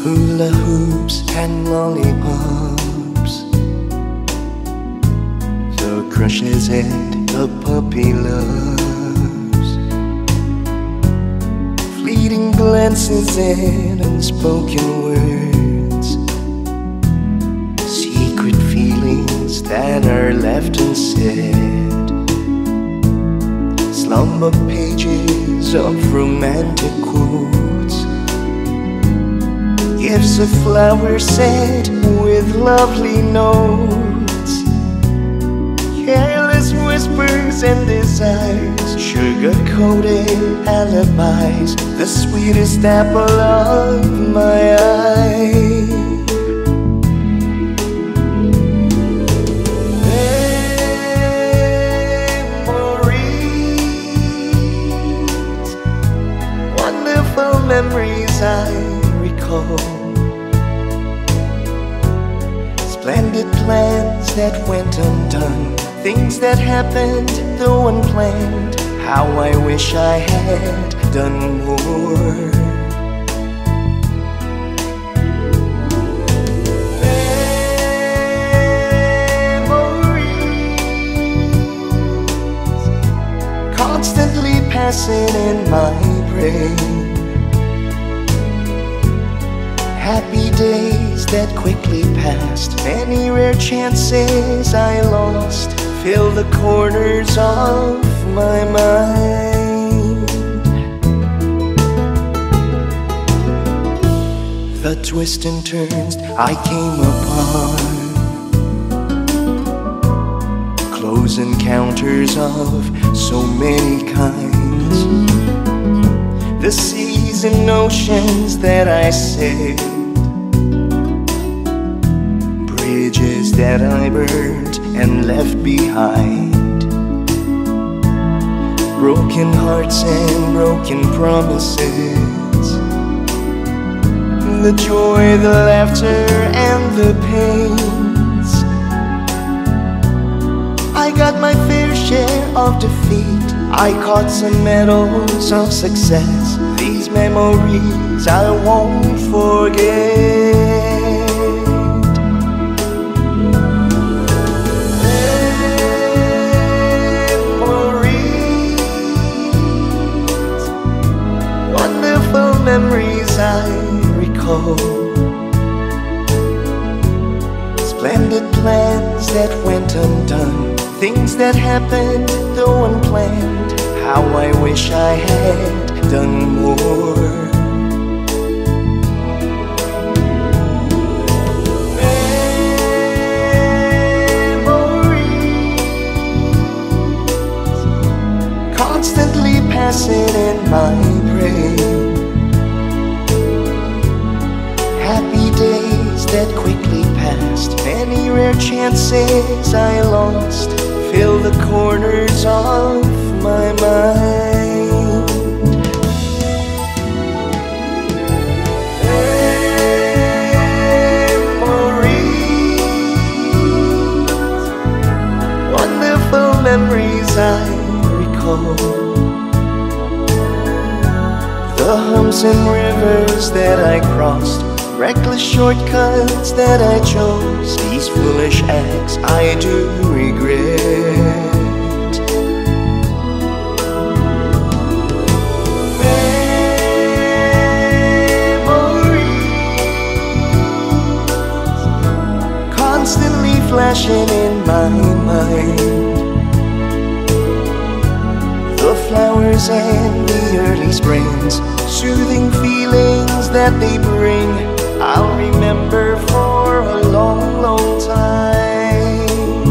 hula hoops and lollipops, the crushes and the puppy loves, fleeting glances and unspoken words, secret feelings that are left unsaid, slumber pages of romantic quotes, gifts of flowers set with lovely notes, careless whispers and desires, sugar-coated alibis, the sweetest apple of my eye. Memories, wonderful memories I recall, splendid plans that went undone, things that happened though unplanned. How I wish I had done more. Memories constantly passing in my brain, happy days that quickly passed, many rare chances I lost, fill the corners of my mind. The twists and turns I came upon, close encounters of so many kinds, the seas and oceans that I sailed, bridges that I burned and left behind, broken hearts and broken promises, the joy, the laughter and the pains. I got my fair share of defeat, I caught some medals of success. These memories I won't forget. Memories I recall, splendid plans that went undone, things that happened though unplanned. How I wish I had done more. Memories constantly passing in my brain, happy days that quickly passed, many rare chances I lost, fill the corners of my mind. Memories, wonderful memories I recall, the humps and rivers that I crossed, reckless shortcuts that I chose, these foolish acts I do regret. Memories constantly flashing in my mind, the flowers and the early springs, soothing feelings that they bring, I'll remember for a long, long time.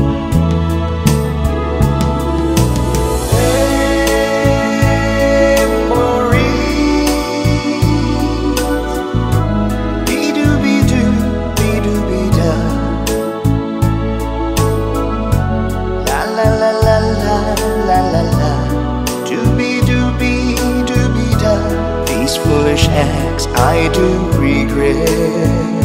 Memories, be-do-be-do, be-do-be-da, la-la-la-la-la, la-la-la, do-be-do-be-do-be-da. These foolish acts I do regret.